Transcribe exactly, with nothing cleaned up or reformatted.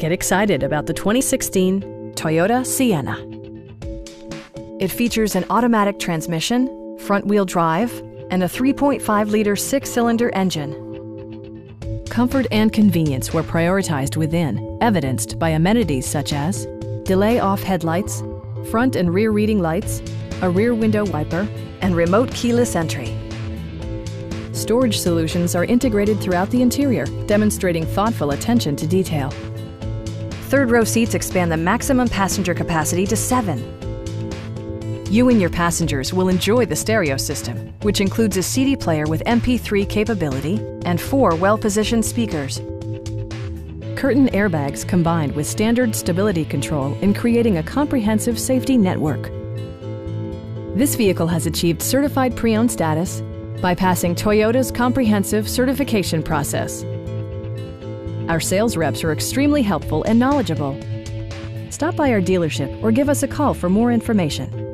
Get excited about the twenty sixteen Toyota Sienna. It features an automatic transmission, front-wheel drive, and a three point five liter six-cylinder engine. Comfort and convenience were prioritized within, evidenced by amenities such as delay-off headlights, front and rear reading lights, a rear window wiper, and remote keyless entry. Storage solutions are integrated throughout the interior, demonstrating thoughtful attention to detail. Third-row seats expand the maximum passenger capacity to seven. You and your passengers will enjoy the stereo system, which includes a C D player with M P three capability and four well-positioned speakers. Curtain airbags combined with standard stability control in creating a comprehensive safety network. This vehicle has achieved certified pre-owned status by passing Toyota's comprehensive certification process. Our sales reps are extremely helpful and knowledgeable. Stop by our dealership or give us a call for more information.